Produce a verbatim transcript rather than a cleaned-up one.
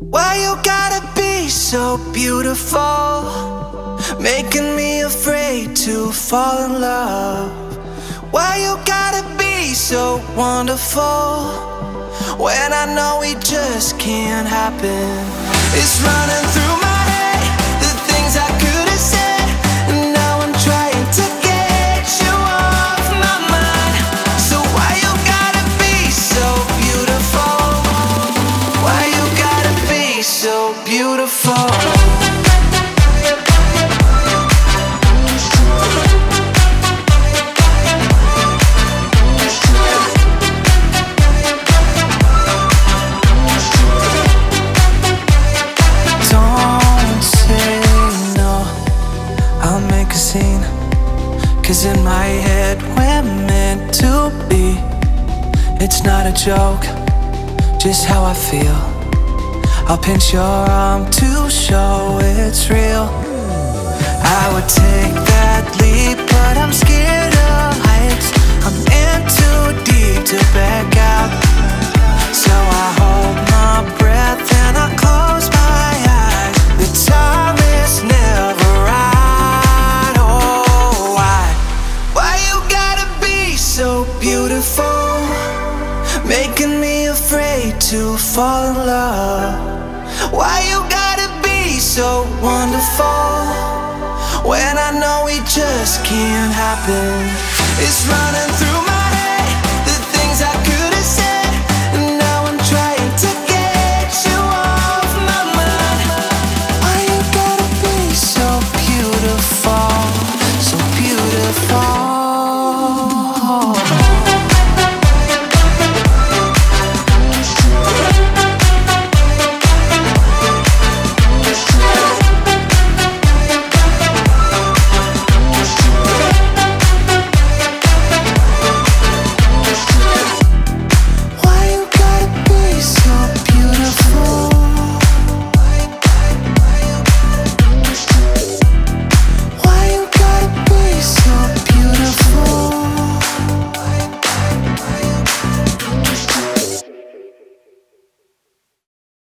Why you gotta be so beautiful, making me afraid to fall in love? Why you gotta be so wonderful, when I know it just can't happen? It's running through my head, the things I could have said, and now I'm trying to get you off my mind. So why you gotta be so beautiful? Why you gotta be so beautiful? Cause in my head we're meant to be. It's not a joke, just how I feel. I'll pinch your arm to show it's real. I would take that leap, but I'm scared of heights. I'm in too deep to back out. So I hold my breath and I close my eyes. The time is never right. So beautiful, making me afraid to fall in love. Why you gotta be so wonderful, when I know it just can't happen? It's running through my